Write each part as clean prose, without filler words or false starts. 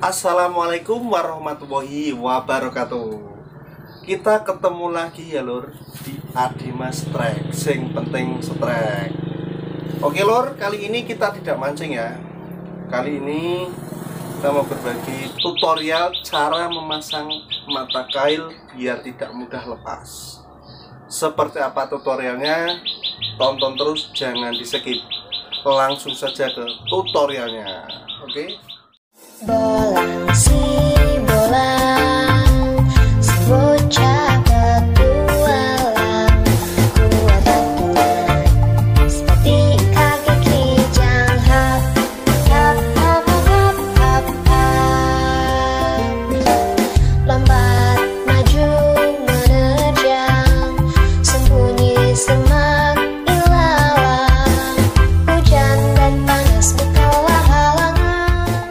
Assalamualaikum warahmatullahi wabarakatuh. Kita ketemu lagi ya lur di Adimas Trek, sing penting setrek. Oke lur, kali ini kita tidak mancing ya. Kali ini kita mau berbagi tutorial cara memasang mata kail biar tidak mudah lepas. Seperti apa tutorialnya? Tonton terus, jangan di skip. Langsung saja ke tutorialnya. Oke? Bolang si bolang, si bocah petualang, kuat hatinya seperti kaki kijang. Hap, hap, hap, hap, hap, hap. Lompat maju menerjang, sembunyi semak ilalang, hujan dan panas bukanlah halangan.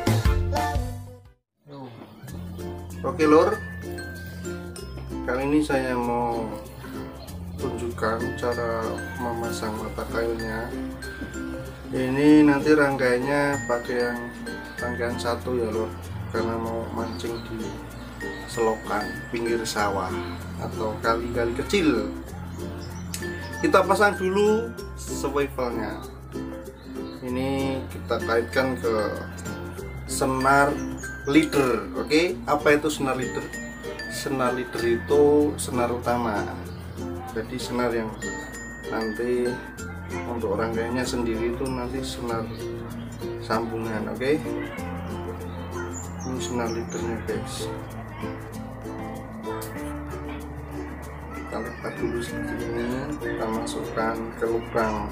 Oke lur, kali ini saya mau tunjukkan cara memasang mata kailnya. Ini nanti rangkaiannya pakai yang rangkaian satu ya lur, karena mau mancing di selokan pinggir sawah atau kali-kali kecil. Kita pasang dulu swivelnya. Ini kita kaitkan ke senar leader. Oke, apa itu senar leader? Senar leader itu senar utama. Jadi senar yang nanti untuk rangkaiannya sendiri itu nanti senar sambungan. Oke, ini senar leadernya guys. Kita letak dulu seperti ini. Kita masukkan ke lubang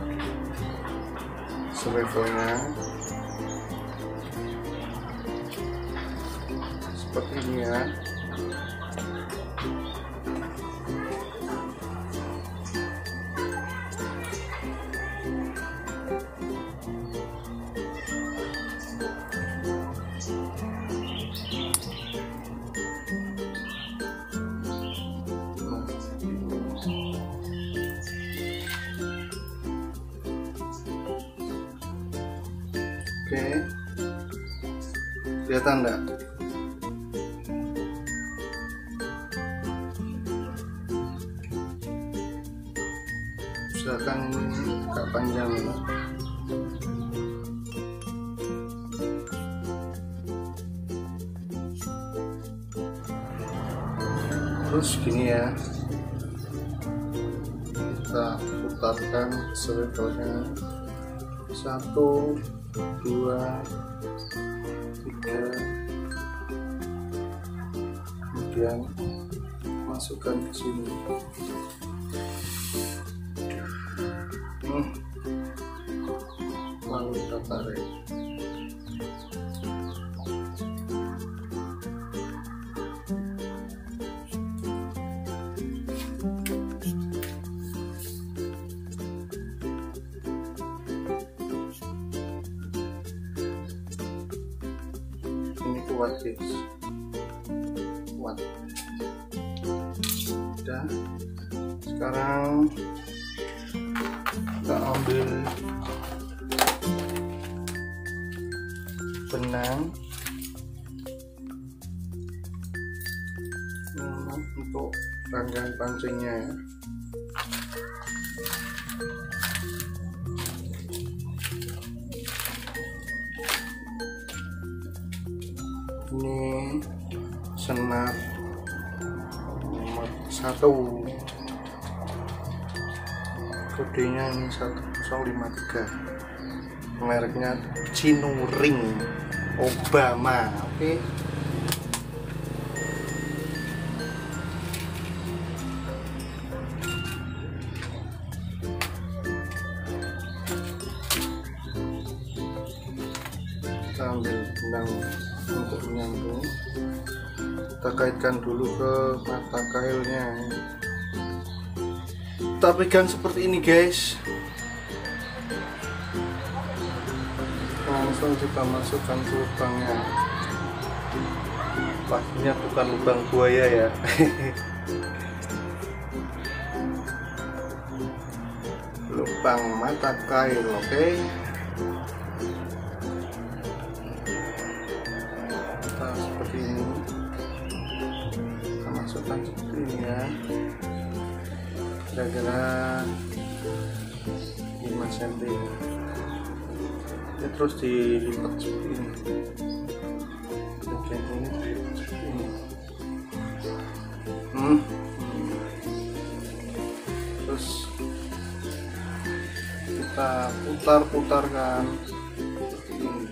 swivelnya seperti ini ya. Oke, kelihatan enggak? Usahakan ini agak panjang ya. Terus gini ya, kita putarkan swivelnya 1, 2, 3, kemudian masukkan ke sini. Lalu kita tarik. Ini kuat guys, kuat. Udah, sekarang kita ambil benang untuk rangkaian pancingnya ya. Ini senar nomor 1, kodenya ini 1053, mereknya Chino Ring Obama. Oke. Kita ambil benang untuk menyambung. Kita kaitkan dulu ke mata kailnya. Kita pegang seperti ini guys. Langsung kita masukkan ke lubangnya. Pastinya bukan lubang buaya ya. Lubang mata kail. Oke. kelihatan seperti ini ya, kira-kira 5 cm ini, terus dilipat seperti ini, bagian ini seperti ini. Terus kita putar-putarkan seperti ini.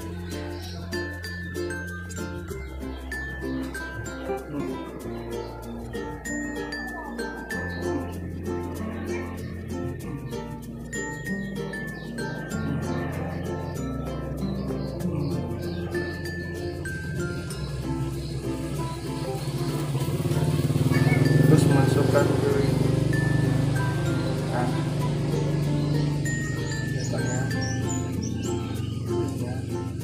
Terus masukkan ke ini. Nah, biasanya ya.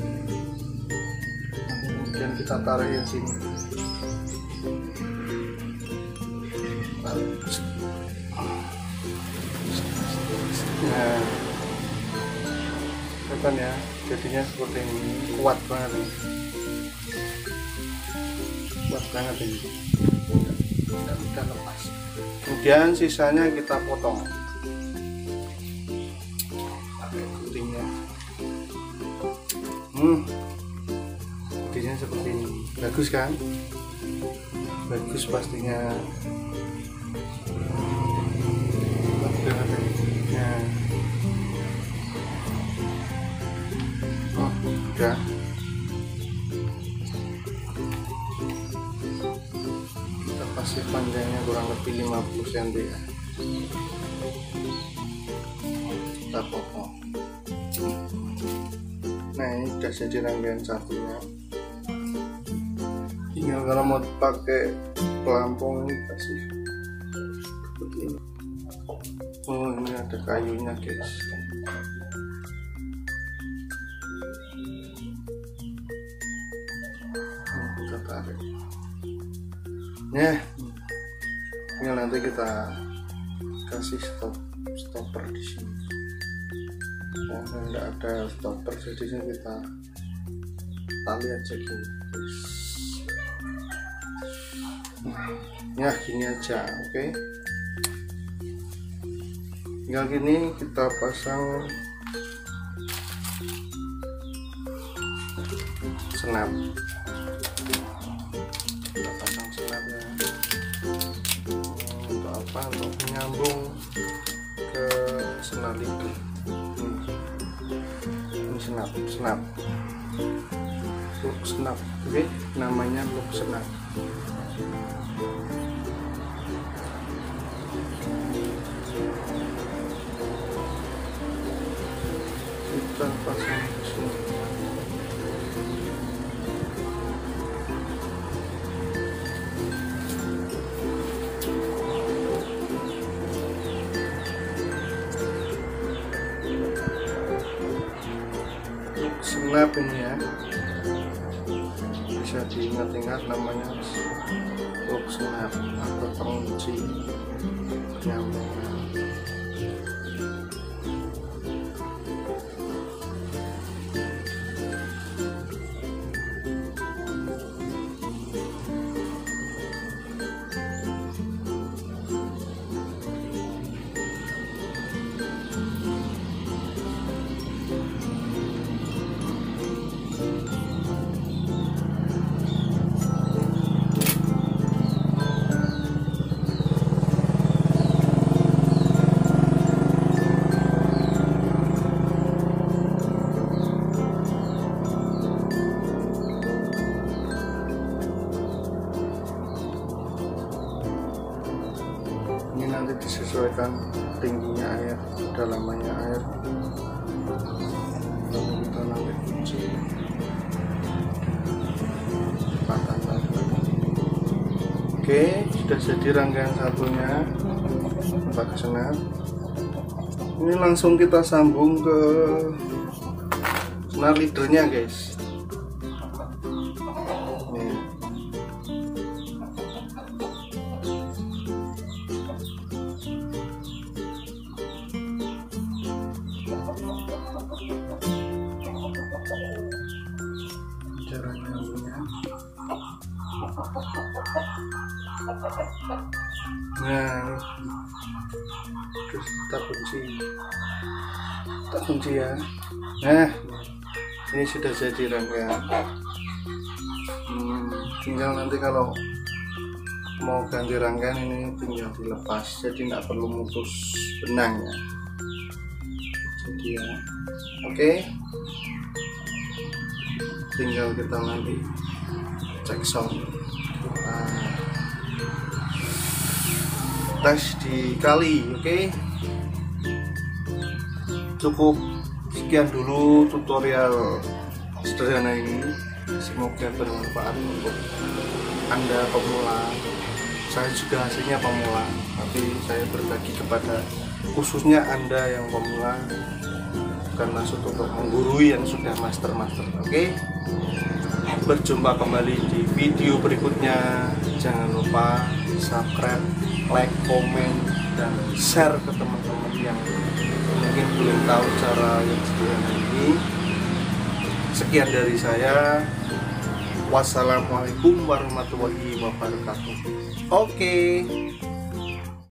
Kemudian kita tarik di sini. Nah, kelihatan ya, jadinya seperti ini, kuat banget ini. Kuat banget ini. Tidak lepas. Kemudian sisanya kita potong pakai guntingnya. Jadinya seperti ini. Bagus kan? Bagus pastinya. Nah. Oh, udah. Kasih panjangnya kurang lebih 50 cm ya, kita potong. Nah, ini sudah jadi rangkaian satunya, tinggal kalau mau pakai pelampung ini kasih seperti ini. Oh, ini ada kayunya guys. Kita tarik ya, tinggal nanti kita kasih stopper di sini. Nah, tidak ada stopper, jadinya kita tali aja gini. Ya gini aja, oke. Tinggal gini kita pasang senap. Untuk menyambung ke senar leader. Ini senap loop senap, oke, namanya loop senap. Kita pasang ke sini. Senap ini ya, bisa diingat-ingat namanya loop senap atau pengunci penyambungan. Nanti disesuaikan tingginya air, kedalamannya air, lalu kita nanti kunci kecepatan lagi. Oke, sudah jadi rangkaian satunya pakai senap. Ini langsung kita sambung ke senar leadernya guys. Cara nyambungnya Nah, terus kita kunci ya. Nah, ini sudah jadi rangkaian. Tinggal nanti kalau mau ganti rangkaian ini tinggal dilepas, jadi nggak perlu mutus benangnya. Jadi ya, oke. Tinggal kita nanti cek sound. Tes dikali, oke. Cukup sekian dulu tutorial sederhana ini, semoga bermanfaat untuk Anda pemula. Saya juga hasilnya pemula, tapi saya berbagi kepada khususnya Anda yang pemula, bukan maksud untuk menggurui yang sudah master. Oke. Berjumpa kembali di video berikutnya. Jangan lupa subscribe, like, komen, dan share ke teman-teman yang mungkin belum tahu cara yang sederhana ini. Sekian dari saya. Wassalamualaikum warahmatullahi wabarakatuh. Oke.